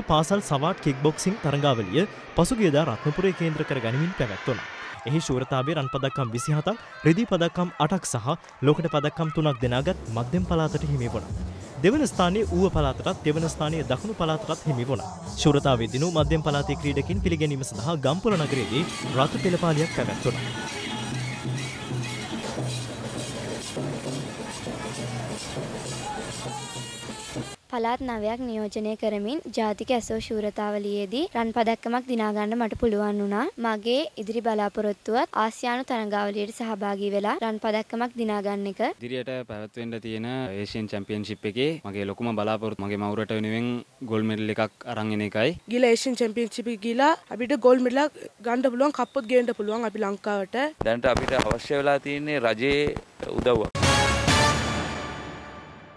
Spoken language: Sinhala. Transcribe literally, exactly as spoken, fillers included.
පාසල් සවාට් කික් බොක්සිං තරඟාවලිය පසුගියදා රත්නපුරේ කේන්ද්‍ර කර ගනිමින් පැවැත්වුණා. එහි ශූරතාවයේ රන් පදක්කම් විසිහතක්, රිදී පදක්කම් අටක් සහ ලෝකඩ පදක්කම් තුනක් දෙනාගත් මධ්‍යම පළාතට හිමි වුණා. දෙවන ස්ථානයේ ඌව පළාතටත් දෙවන ස්ථානයේ දකුණු පළාතටත් හිමි වුණා. ශූරතාවයේ දිනු මධ්‍යම පළාතේ ක්‍රීඩකින් පිළිගැනීම සඳහා ගම්පොළ නගරයේදී රතු පෙළපාලියක් පැවැත්වුණා. පළාත් නවයක් නියෝජනය කරමින් ජාතික ඇසෝ ශූරතාවලියේදී රන් පදක්කමක් දිනා ගන්න මට පුළුවන් වුණා. මගේ ඉදිරි බලාපොරොත්තුවත් ආසියානු තරඟාවලියට සහභාගී වෙලා රන් පදක්කමක් දිනා ගන්න එක. ඉදිරියට පැවැත්වෙන්න තියෙන ඒෂියන් චැම්පියන්ෂිප් එකේ මගේ ලොකුම බලාපොරොත්තු මගේ මවුරට වෙනුවෙන් ගෝල් මෙඩල් එකක් අරන් එන එකයි. ගිහලා ඒෂියන් චැම්පියන්ෂිප් එක ගිහලා අපිට ගෝල් මෙඩලක් ගන්න පුළුවන්, කප්පොත් ගේන්න පුළුවන් අපි ලංකාවට. දැනට අපිට අවශ්‍ය වෙලා තියෙන්නේ රජයේ උදව්වක්.